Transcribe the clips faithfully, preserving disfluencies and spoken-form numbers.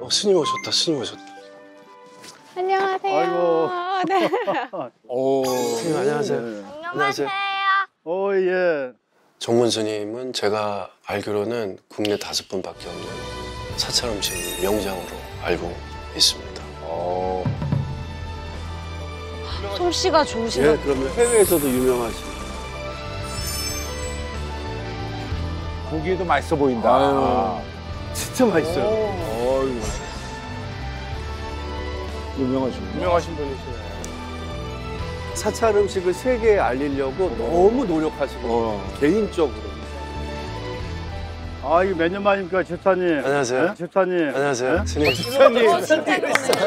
어, 스님 오셨다, 스님 오셨다. 안녕하세요. 아이고. 네. 오. 스님 안녕하세요. 안녕하세요. 오, 예. 정문 스님은 제가 알기로는 국내 다섯 분밖에 없는 사찰 음식 명장으로 알고 있습니다. 오. 솜씨가 좋으시다. 예, 그러면 해외에서도 유명하시고. 고기도 맛있어 보인다. 아유, 진짜 맛있어요. 어유. 유명하시고. 유명하신 분이시네. 사찰 음식을 세계에 알리려고 너무 노력하시고 어. 개인적으로. 아, 이거 몇 년 만입니까, 집사님? 안녕하세요. 네? 집사님. 안녕하세요. 네? 스님. 집사님. 어, 진짜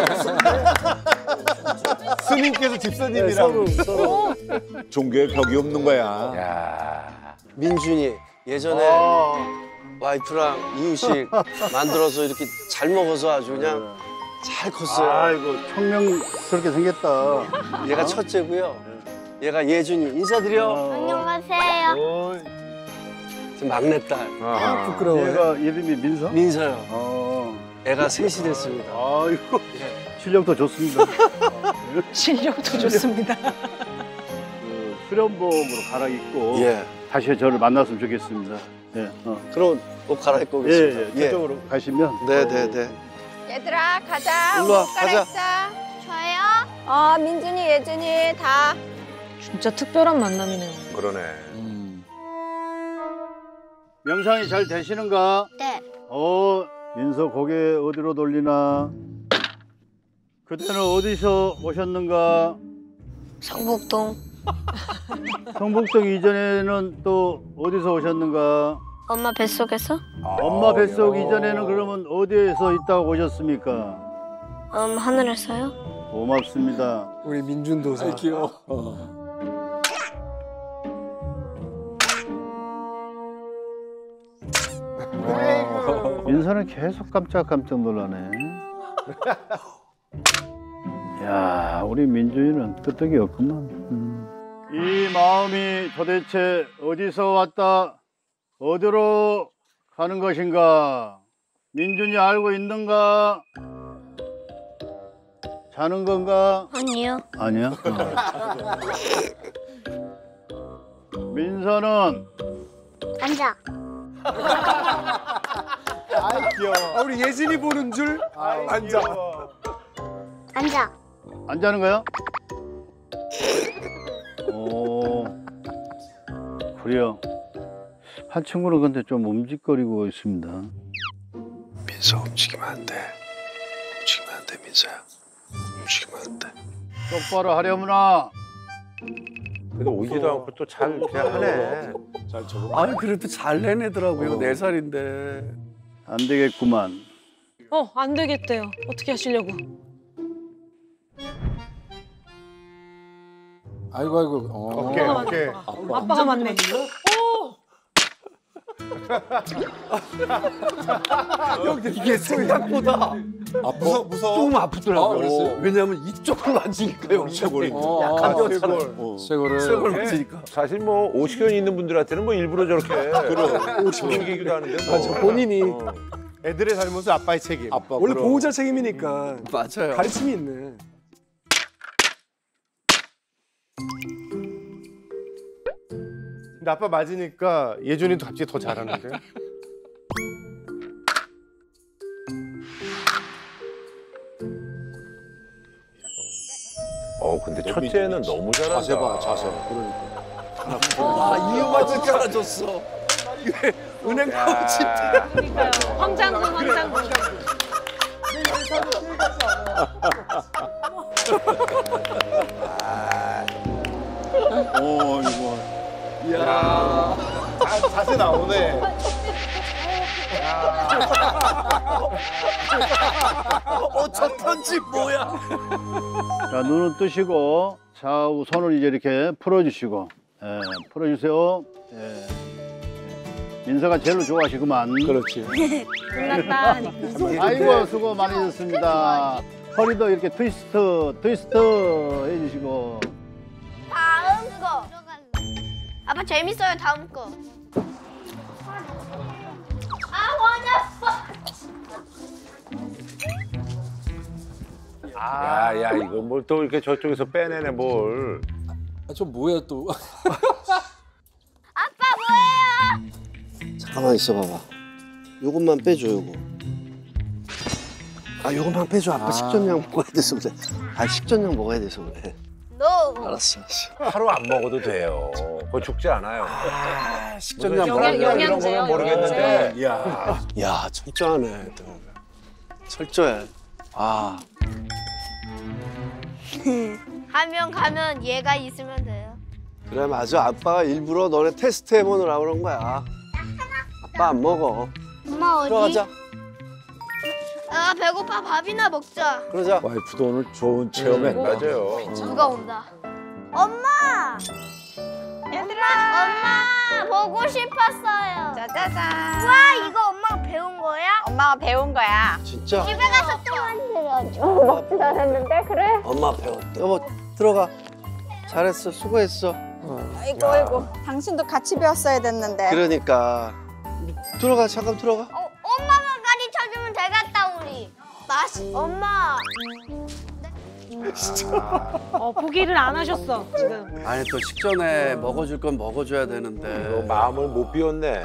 스님께서 집사님이라고. 네, 서로, 서로. 종교에 벽이 없는 거야. 야. 민준이 예전에 아. 와이프랑 이유식 만들어서 이렇게 잘 먹어서 아주 그냥 잘 컸어요. 아이고, 청명스럽게 생겼다. 얘가 첫째고요. 얘가 예준이. 인사드려. 안녕하세요. 어, 지금 막내딸. 아, 부끄러워요. 얘가 이름이 민서? 민서요. 어. 애가 셋이 됐습니다. 아이고, 실력도 좋습니다. 실력도 좋습니다. 그 수련복으로 갈아입고 예. 다시 저를 만났으면 좋겠습니다. 예, 어. 그럼 옷 갈아입고 예, 오겠습니다. 예, 저쪽으로 가시면. 네네네. 얘들아 가자. 일로 와, 옷 갈아입자. 저요? 어 민준이 예준이 다. 진짜 특별한 만남이네요. 그러네. 명상이 잘 되시는가? 네. 어, 민서 고개 어디로 돌리나? 그때는 어디서 오셨는가? 성북동. 성북동 이전에는 또 어디서 오셨는가? 엄마 뱃속에서? 엄마 뱃속 이전에는 그러면 어디에서 있다고 오셨습니까? 음 하늘에서요? 고맙습니다. 우리 민준 도사. 귀여워. 민서는 계속 깜짝깜짝 놀라네. 야, 우리 민준이는 뜨뜻이 없구만. 음. 이 마음이 도대체 어디서 왔다, 어디로 가는 것인가? 민준이 알고 있는가? 자는 건가? 아니요. 아니야. 어. 민서는 앉아. 아, 우리 예진이 보는 줄? 앉아. 앉아. 안 자는 거야? 오, 그래요. 한 친구는 근데 좀 움직거리고 있습니다. 민서 움직이면 안 돼. 움직이면 안 돼, 민서야. 움직이면 안 돼. 똑바로 하려무나. 그래도 오지도 않고 또 잘 그냥 하네. 잘 적응. 아니, 그래도 잘 내내더라고요. 네 살인데. 안 되겠구만. 어, 안 되겠대요. 어떻게 하시려고? 아이고, 아이고. 어. 오케이, 아빠가 오케이. 맞네, 아빠가. 아빠가 맞네. 형, 이게 생각보다 무서 무서워. 조금 아프더라고요. 아, 그랬어요? 왜냐면 이쪽을 맞으니까 형. 쇄골이. 어, 약간 아, 쇄골. 쇄골. 쇄골을. 쇄골 맞으니까. 사실 뭐 오십견 있는 분들한테는 뭐 일부러 저렇게 그래. 오십견이기도 하는데. 뭐. 맞아, 본인이 어. 애들의 잘못은 아빠의 책임. 아빠, 원래 그럼. 보호자 책임이니까 맞아요. 가르침이 있네. 근데 아빠 맞으니까 예준이도 갑자기 더 잘하는데. 어 근데 첫째는 너무 잘한다. 자세 봐, 자세. 그러니까. 아, 이유 맞을 줄 알아줬어. 은행 파우치. 그러니까요. 황장군, 황장군. 오, 이거. 야. 자, 자세 나오네. 어, 저 편집 뭐야? 자, 눈을 뜨시고 좌우 손을 이제 이렇게 풀어주시고, 예, 풀어주세요. 예. 민서가 제일 좋아하시구만. 그렇지. 끝났다. 아이고, 수고 많으셨습니다. 허리도 이렇게 트위스트, 트위스트 해주시고. 다음 거. 아빠 재밌어요 다음 거. 아 화났어. 야야 이거 뭘 또 이렇게 저쪽에서 빼내네 뭘. 아, 저 뭐야 또? 아빠 뭐예요? 잠깐만 있어봐봐. 요것만 빼줘 요거. 아 요것만 빼줘. 아빠 식전량 먹어야 돼서 그래. 아 식전량 먹어야 돼서 그래. 너. 알았어. 하루 안 먹어도 돼요. 그거 죽지 않아요. 아, 식전량 무슨 영양- 이런 거는 영양제요, 모르겠는데. 야, 야 철저하네. 애들. 철저해. 아 가면 가면 얘가 있으면 돼요. 그래 맞아. 아빠가 일부러 너네 테스트 해보느라 그런 거야. 아빠 안 먹어. 엄마 어디? 들어가자. 아 배고파 밥이나 먹자. 그러자. 와이프도 오늘 좋은 체험에 음. 맞아요. 누가 온다. 엄마. 얘들아. 엄마 보고 싶었어요. 짜자잔. 와 이거 엄마가 배운 거야? 엄마가 배운 거야. 진짜? 집에 가서 또 만들어줘. 먹지도 않았는데 그래? 엄마 배웠대. 여보 들어가. 잘했어. 수고했어. 아이고 아이고. 당신도 같이 배웠어야 됐는데. 그러니까 들어가. 잠깐 들어가. 어, 엄마가 가르쳐주면 되겠다 우리. 맛. 엄마. 어, 포기를 안 하셨어, 지금. 아니 또 식전에 먹어줄 건 먹어줘야 되는데. 이거 마음을 못 비웠네.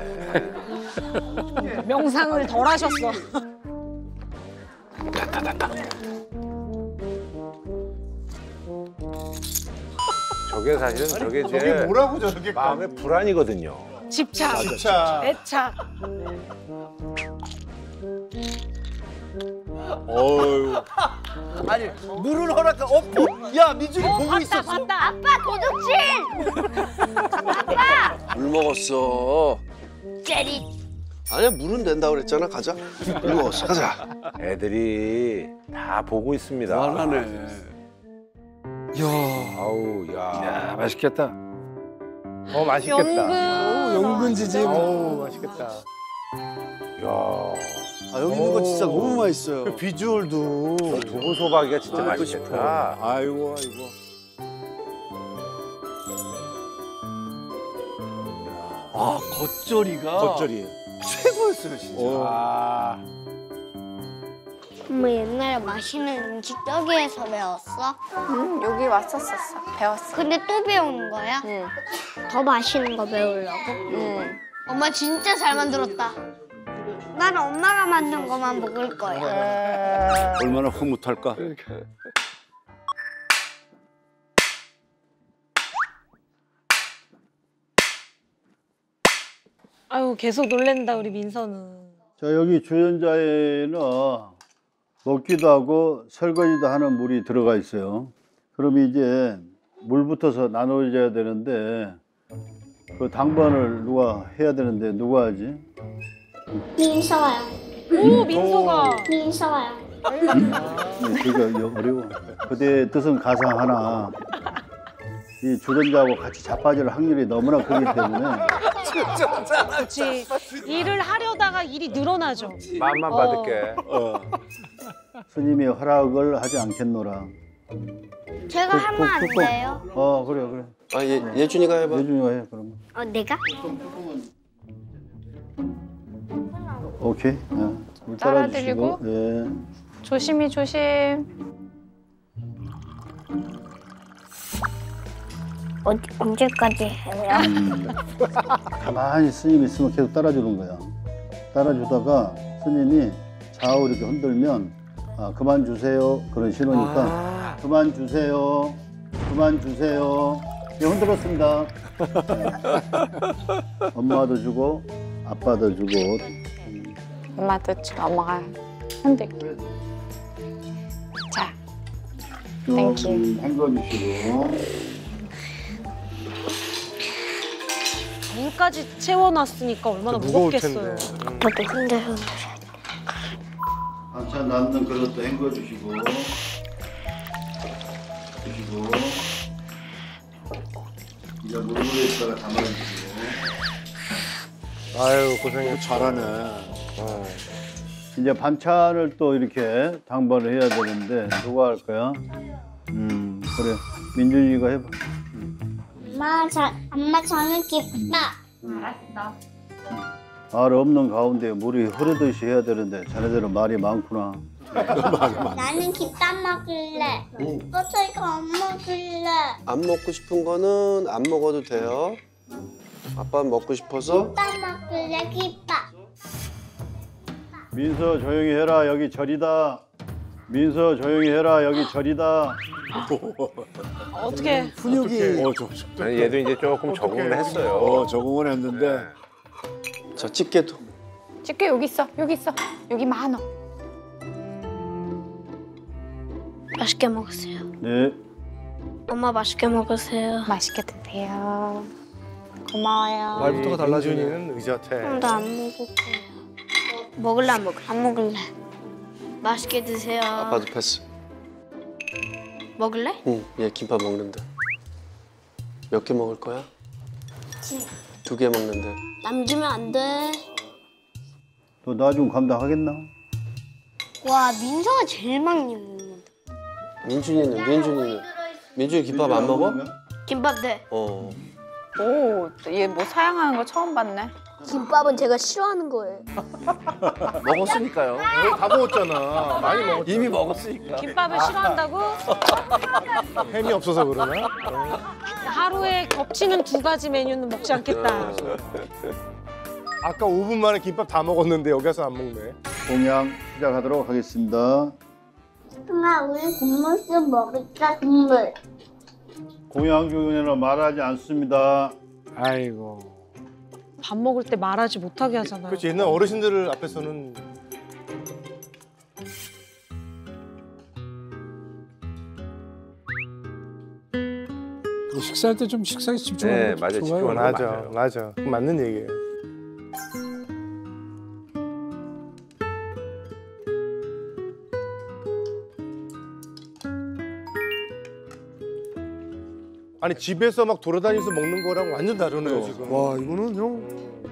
명상을 덜 하셨어. 저게 사실은 저게 저게 제 뭐라고 저렇게 마음의 불안이거든요. 집착, 진짜. 애착. 어유. 아니 물을 허락한 어? 야 민준이 어, 보고 봤다, 있었어. 봤다. 아빠 도둑질. 물 먹었어. 제리. 아니야 물은 된다 그랬잖아. 가자. 물 먹었어. 가자. 애들이 다 보고 있습니다. 완하네. 야, 아우 야. 야 맛있겠다. 어 맛있겠다. 연근. 연근지짐. 어우 맛있겠다. 야. 아 여기 있는 거 진짜 너무 맛있어요. 그 비주얼도. 저 두부 소박이가 진짜 먹고 맛있겠다. 아이고 아이고. 아 겉절이가 겉절이. 최고였어요 진짜. 아. 엄마 옛날에 맛있는 음식 저기에서 배웠어? 응, 여기 왔었었어. 배웠어. 근데 또 배우는 거야? 응. 더 맛있는 거 배우려고? 응. 엄마 진짜 잘 만들었다. 난 엄마가 만든 거만 먹을 거야. 얼마나 흐뭇할까. 아유, 계속 놀랜다, 우리 민서는. 자 여기 주연자에는 먹기도 하고 설거지도 하는 물이 들어가 있어요. 그럼 이제 물 붙어서 나눠져야 되는데 그 당번을 누가 해야 되는데 누가 하지? 민서요. 오, 민서가. 민서요. 네, 그게 어려워. 그대의 뜻은 가상하나 이 주전자하고 같이 자빠질 확률이 너무나 크기 때문에 그렇지. 일을 하려다가 일이 늘어나죠. 마음만 어. 받을게. 스님이 허락을 하지 않겠노라. 제가 하면 안 뚜껑. 돼요? 어 그래 그래. 아 예, 예준이가 해봐. 예준이가 해 그러면. 어, 내가? 오케이. 예. 물 따라드리고. 따라주시고. 예. 조심히 조심. 어, 언제까지 해요? 가만히 스님 있으면 계속 따라주는 거야. 따라주다가 스님이 좌우 이렇게 흔들면 아, 그만 주세요 그런 신호니까 아. 그만 주세요, 그만 주세요. 예, 흔들었습니다. 네. 엄마도 주고 아빠도 주고. 엄마도 주 엄마가 흔들게. 자, 땡큐. 좀 헹궈주시고. 물까지 채워놨으니까 얼마나 무거울 무겁겠어요. 텐데. 아빠도 흔들 흔들. 반찬 남는 그릇도 헹궈주시고. 주시고. 이제 물에다가 담아주시고. 아유 고생했어. 잘하네. 이제 반찬을 또 이렇게 당번을 해야 되는데 누가 할 거야? 음 그래 민준이가 해봐. 엄마, 자, 엄마 저는 기쁘다. 말 없는 가운데 물이 흐르듯이 해야 되는데 자네들은 말이 많구나. 나는 김밥 먹을래. 어, 저 이거 안 먹을래. 안 먹고 싶은 거는 안 먹어도 돼요. 아빠 먹고 싶어서. 김밥 먹을래, 김밥. 민서 조용히 해라 여기 절이다. 민서 조용히 해라 여기 절이다. 어떻게 훈육이 어, 저, 저, 아니, 얘도 이제 조금 적응을 했어요. 어, 적응은 했는데 자, 집게도. 집게 여기 있어. 여기 있어. 여기 많어. 맛있게 먹으세요. 네. 엄마 맛있게 먹으세요. 맛있게 드세요. 고마워요. 말부터가 달라지네. 민준이는 의젓해. 나 안 먹을 거야. 먹을래 안 먹을래? 안 먹을래. 맛있게 드세요. 아빠도 패스. 먹을래? 응, 얘 김밥 먹는데. 몇 개 먹을 거야? 지- 두 개 먹는데. 남주면 안 돼. 너 나중 감당하겠나? 와, 민서가 제일 많이 먹는다. 민준이는 민준이는 민준이 김밥 안 먹어? 김밥 네. 어. 오, 얘 뭐 사양하는 거 처음 봤네. 김밥은 제가 싫어하는 거예요. 먹었으니까요. 거의 다 먹었잖아. 많이 먹었잖아. 이미 먹었으니까. 김밥을 싫어한다고? 햄이 없어서 그러나? 하루에 겹치는 두 가지 메뉴는 먹지 않겠다. 아까 오 분 만에 김밥 다 먹었는데 여기 와서 안 먹네. 공양 시작하도록 하겠습니다. 엄마, 우리 국물도 먹을까, 국물. 공양 중에는 말하지 않습니다. 아이고 밥 먹을 때 말하지 못하게 하잖아요. 그렇지, 옛날 어르신들 앞에서는 식사할 때 좀 식사에 집중하는 네, 것도 맞아요. 좋아요. 집중하는 거 맞아, 맞아요. 맞아. 그거 맞는 얘기예요. 아니 집에서 막 돌아다니면서 먹는 거랑 완전 다르네요 지금. 와, 이거는 형.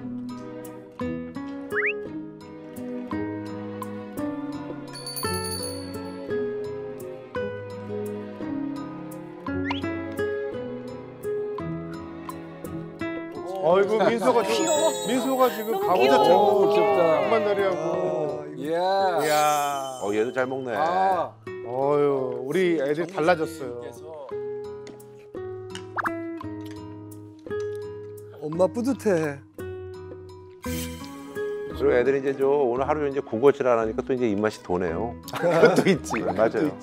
아이고 민서가 지금 민서가 지금 너무 가보자 귀여워. 고 귀엽다. 한반다리하고. 이야. 이야. 어, 얘도 잘 먹네. 아, 어유 우리 애들 달라졌어요. 엄마 뿌듯해. 그리고 애들이 이제 저 오늘 하루 이제 군것질 안 하니까 또 이제 입맛이 도네요. 그것도 있지. 맞아요.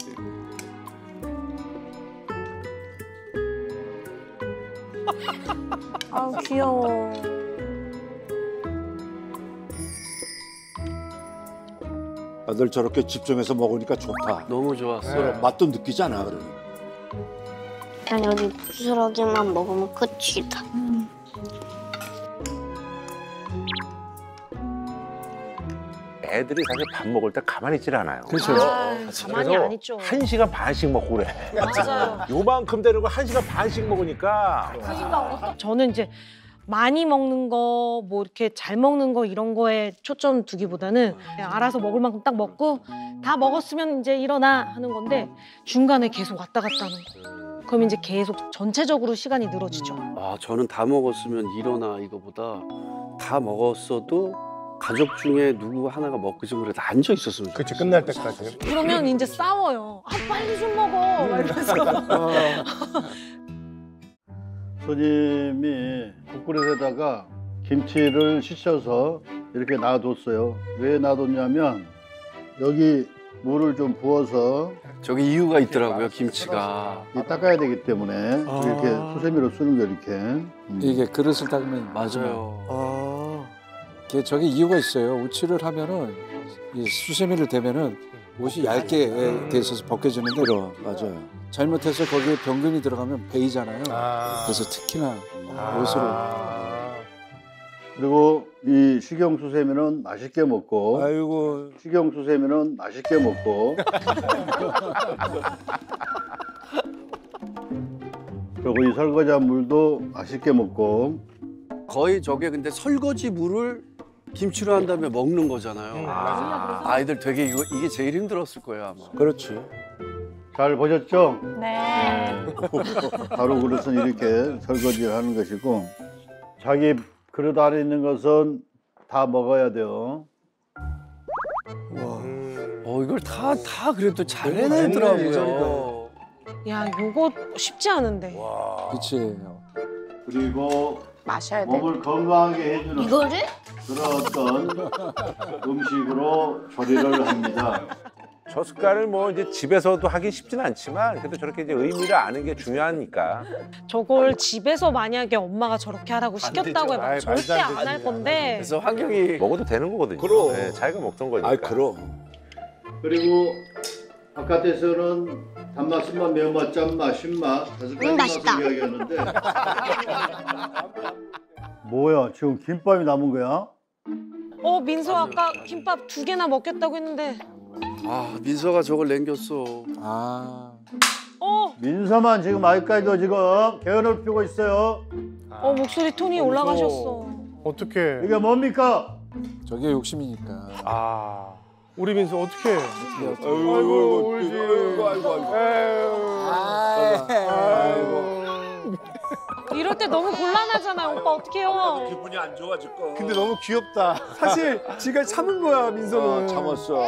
아우 귀여워. 아들 저렇게 집중해서 먹으니까 좋다. 너무 좋았어. 그럼 맛도 느끼지 않아 그러니. 그냥 여기 부스러기만 먹으면 끝이다. 애들이 사실 밥 먹을 때 가만히 있질 않아요. 그렇죠. 아, 가만히 안 있죠. 한 시간 반씩 먹고 그래. 맞아요. 요만큼 되는 거 한 시간 반씩 먹으니까. 저는 이제 많이 먹는 거, 뭐 이렇게 잘 먹는 거 이런 거에 초점 두기보다는 그냥 알아서 먹을 만큼 딱 먹고 다 먹었으면 이제 일어나 하는 건데 중간에 계속 왔다 갔다 하는 거. 그럼 이제 계속 전체적으로 시간이 늘어지죠. 아, 저는 다 먹었으면 일어나 이거보다 다 먹었어도 가족 중에 누구 하나가 먹기 좀 그래도 앉아 있었으면 그치 좋겠어요. 끝날 때까지. 그러면 이제 싸워요. 아 빨리 좀 먹어. 막 이러면서. 손님이 국그릇에다가 김치를 씻어서 이렇게 놔뒀어요. 왜 놔뒀냐면 여기 물을 좀 부어서 저기 이유가 있더라고요, 김치가. 이 닦아야 되기 때문에 이렇게 수세미로 쓰는 거 이렇게. 음. 이게 그릇을 닦으면 맞아요. 아. 이게 저게 이유가 있어요. 우치를 하면은 이 수세미를 대면은 옷이 얇게 돼 있어서 벗겨지는데 그럼 맞아요. 잘못해서 거기에 병균이 들어가면 베이잖아요. 아. 그래서 특히나 아. 옷으로. 그리고 이 식용수세미는 맛있게 먹고 아이고. 식용수세미는 맛있게 먹고 그리고 이 설거지한 물도 맛있게 먹고 거의 저게 근데 설거지 물을 김치로 한 다음에 먹는 거잖아요. 아. 아이들 되게 이거 이게 제일 힘들었을 거예요, 아마. 그렇지. 잘 보셨죠? 네. 바로 그릇은 이렇게 설거지를 하는 것이고 자기 그릇 안에 있는 것은 다 먹어야 돼요. 와. 어, 어 이걸 다 다 그래도 잘 해내더라고요. 야, 요거 쉽지 않은데. 그렇지. 그리고 마셔야 돼. 몸을 건강하게 해주는 이거를? 그런 어떤 음식으로 조리를 합니다. 저 습관을 뭐 이제 집에서도 하기 쉽진 않지만 그래도 저렇게 이제 의미를 아는 게 중요하니까. 저걸 집에서 만약에 엄마가 저렇게 하라고 시켰다고 해봐 아이, 절대 말도 안 안 할 되지. 건데. 그래서 환경이 먹어도 되는 거거든요. 그럼. 네, 자기가 먹던 거니까. 아이 그럼. 그리고 바깥에서는 단맛, 쓴맛, 매운맛, 짠맛, 신맛 다섯 가지 음, 맛을 맛있다. 이야기하는데 뭐야 지금 김밥이 남은 거야? 어, 민서 아까 김밥 두 개나 먹겠다고 했는데. 아 민서가 저걸 남겼어. 아. 어, 민서만 지금 아직까지도 지금 개연을 피우고 있어요. 어 목소리 톤이 올라가셨어. 어떡해. 이게 뭡니까? 저게 욕심이니까. 아 우리 민수 어떡해. 아이고 아이고 울지. 아이고 아이고 아이고. 아이고. 이럴 때 너무 곤란하잖아요. 오빠 어떡해요? 기분이 안 좋아질 거. 근데 너무 귀엽다. 사실 지가 참은 거야 민서는. 아, 참았어.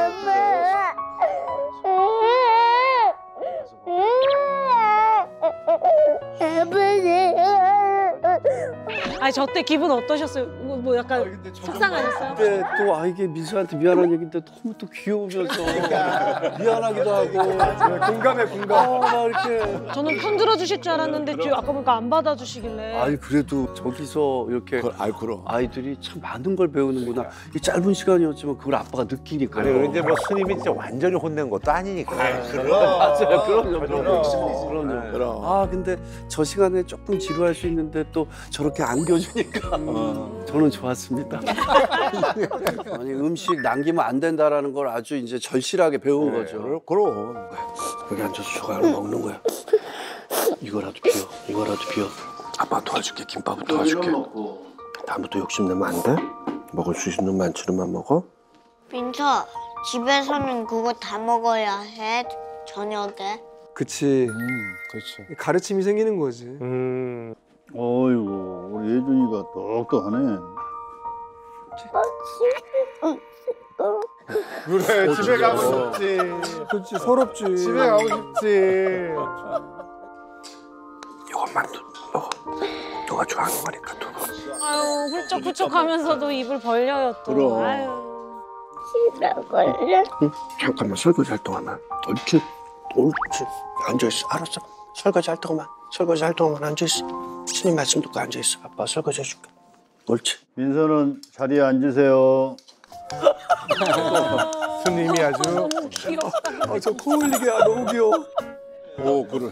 아니 저 때 기분 어떠셨어요? 뭐, 뭐 약간 속상하셨어요? 근데 또 아 이게 민서한테 미안한 얘기인데 너무 또 귀여우면서 미안하기도 하고. 공감해 공감. 어, 막 이렇게. 저는 편 들어주실 줄 알았는데 지금 아까 보니까 안 받아주시길래. 아니 그래도 저기서 이렇게 아이 그럼. 아이들이 참 많은 걸 배우는구나. 이 짧은 시간이었지만 그걸 아빠가 느끼니까. 아니 그리고 이제 뭐 스님이 진짜 완전히 혼낸 것도 아니니까. 맞아요. 그럼요. 그럼요. 그럼요. 그럼요. 그럼. 아 근데 저 시간에 조금 지루할 수 있는데 또 저렇게 안겨주니까 저는 좋았습니다. 아니 음식 남기면 안 된다라는 걸 아주 이제 절실하게 배운 거죠. 그럼. 여기 앉아서 조각을 먹는 거야. 이거라도 비워. 이거라도 비워. 아빠 도와줄게. 김밥은 도와줄게. 먹고. 다음부터 욕심내면 안 돼? 먹을 수 있는 만큼만 먹어. 민서, 집에서는 그거 다 먹어야 해, 저녁에. 그치. 음, 그렇지. 가르침이 생기는 거지. 음. 어이구 우리 예준이가 똑똑하네. 그래 집에 가고 싶지. 그렇지, 서럽지. 집에 가고 싶지. 이것만 먹어. 너가 좋아하는 거니까 두고. 아유 훌쩍훌쩍 하면서도 입을 벌려요 또. 그럼. 아유. 먹을래? 응? 잠깐만 설거지 할 동안만. 옳지. 옳지. 앉아있어. 알았어. 설거지 할 동안만. 설거지 할 동안만 앉아있어. 스님 말씀 듣고 앉아있어. 아빠 설거지 해줄게. 옳지. 민서는 자리에 앉으세요. 스님이 아주. 너무 귀엽다. 아, 저 코 흘리게 아, 너무 귀여워. 오 그래.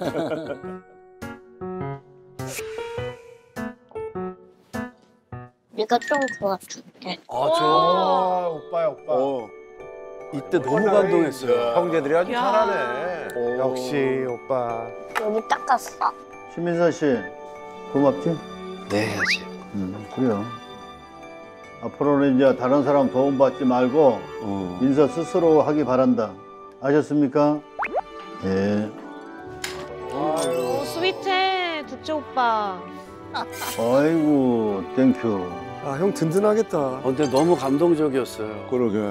네가 좀 도와줄게. 아, 저 아 오빠야 오빠. 어. 이때 너무 감동했어요. 형제들이 아주 야. 잘하네. 역시 오빠. 여기 닦았어. 신민서 씨 고맙지? 네, 해야지. 음 그래요. 앞으로는 이제 다른 사람 도움 받지 말고 어. 민서 스스로 하기 바란다. 아셨습니까? 네. 오, 스윗해 둘째 오빠. 아이고 땡큐. 아, 형 든든하겠다. 어, 근데 너무 감동적이었어요. 그러게.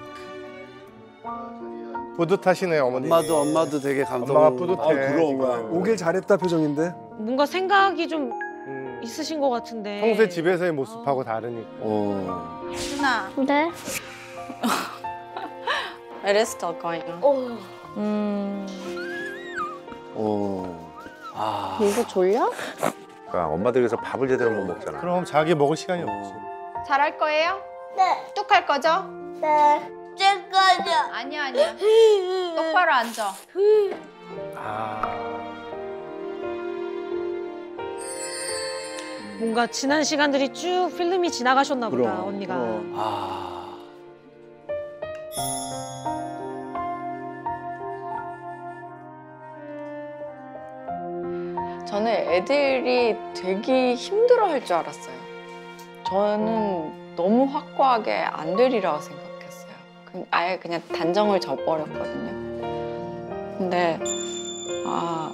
뿌듯하시네 어머니. 엄마도 엄마도 되게 감동. 엄마가 뿌듯해. 아, 그럼. 오길 잘했다 표정인데. 뭔가 생각이 좀 음. 있으신 것 같은데. 평소에 집에서의 모습하고 다르니까. 어. 준아, 네? it is still going on. 어. 음. 어. 아. 민서 졸려? 그러니까 엄마들에서 밥을 제대로 못 먹잖아. 그럼 자기 먹을 시간이 없지. 잘할 거예요? 네. 뚝 할 거죠? 네. 잠깐요. 아니야, 아니야. 똑바로 앉아. 아. 뭔가 지난 시간들이 쭉 필름이 지나가셨나 보다 그럼, 언니가. 그럼. 아. 저는 애들이 되게 힘들어할 줄 알았어요. 저는 너무 확고하게 안 되리라고 생각했어요. 그- 아예 그냥 단정을 져버렸거든요. 근데 아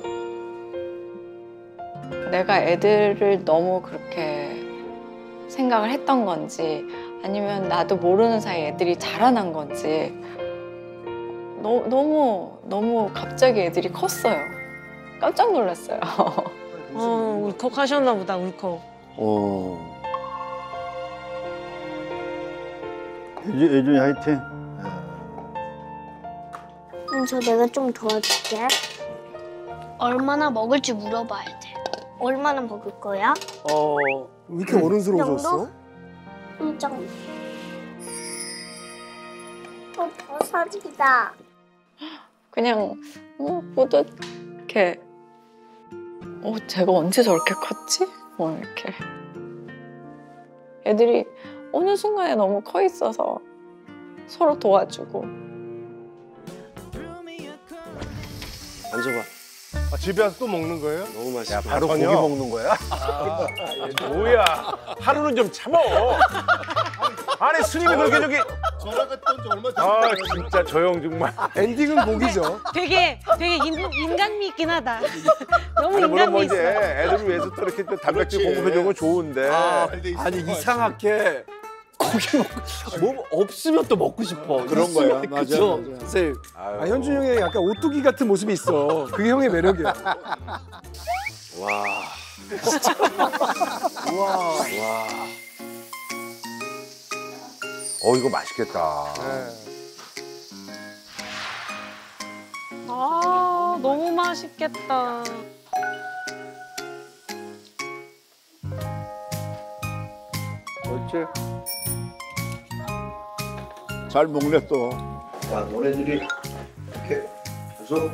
내가 애들을 너무 그렇게 생각을 했던 건지 아니면 나도 모르는 사이에 애들이 자라난 건지 너, 너무 너무 갑자기 애들이 컸어요. 깜짝 놀랐어요. 어, 울컥하셨나 보다, 울컥. 어. 예준, 예준이 화이팅. 음, 저 내가 좀 도와줄게. 얼마나 먹을지 물어봐야 돼. 얼마나 먹을 거야? 어. 왜 이렇게 어른스러워졌어? 이 정도. 어, 버섯이다. 그냥 어, 뿌듯해. 어, 제가 언제 저렇게 컸지? 뭐 이렇게. 애들이 어느 순간에 너무 커 있어서 서로 도와주고. 앉아봐. 아, 집에 와서 또 먹는 거예요? 너무 맛있어. 야, 바로 전혀. 고기 먹는 거야? 뭐야? 하루는 좀 참어. 아니 스님이 그렇게 저기. 전화 갔던 지 얼마 아 진짜 저 형 정말. 엔딩은 고기죠. 되게, 되게 인, 인간미 있긴 하다. 너무 아니 물론 뭐 인간미 이제 있어. 애들을 위해서 또 이렇게 또 단백질 그렇지. 공급해주는 건 좋은데. 아, 아니 이상하게 고기 먹고 뭐 없으면 또 먹고 싶어. 그런 거야. 있으면, 맞아, 그죠? 맞아. 쌤. 아유. 아, 현준 형의 약간 오뚜기 같은 모습이 있어. 그게 형의 매력이야. 와. 진짜. 와. 와. 어 이거 맛있겠다. 아, 너무 맛있겠다. 어째? 잘 먹네 또. 야, 너네들이 이렇게 계속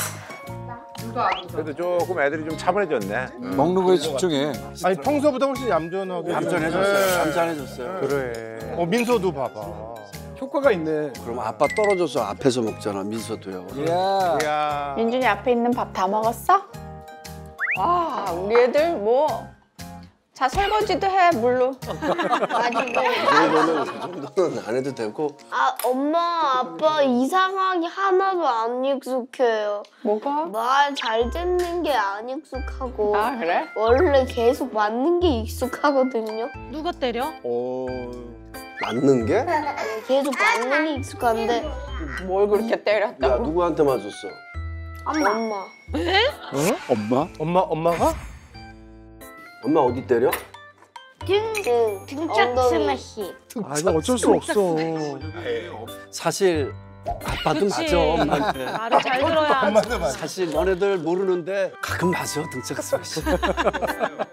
그래도 조금 애들이 좀 차분해졌네. 먹는 거에 집중해. 아니 평소보다 훨씬 얌전하고 얌전해졌어요. 얌전해졌어요. 그래. 어 민서도 봐봐. 효과가 있네. 그럼 아빠 떨어져서 앞에서 먹잖아, 민서도요. 야. 야. 민준이 앞에 있는 밥 다 먹었어? 와, 우리 애들 뭐. 자, 설거지도 해, 물로. 아직 이 정도는 그 정도는 안 해도 되고. 아, 엄마, 아빠 이상하게 하나도 안 익숙해요. 뭐가? 말 잘 듣는 게 안 익숙하고 아, 그래? 원래 계속 맞는 게 익숙하거든요. 누가 때려? 어 맞는 게? 네, 계속 맞는 게 익숙한데 뭘 그렇게 야 때렸다고? 누구한테 맞았어? 엄마. 엄마. 엄마? 엄마 엄마가? 엄마 어디 때려? 등, 등짝 스매시. 아, 이거 어쩔 수 없어. 사실 아빠도 그치. 맞아, 엄마한테. 말을 잘 들어야. 엄마도 맞아. 사실 너네들 모르는데 가끔 맞아, 등짝 스매시.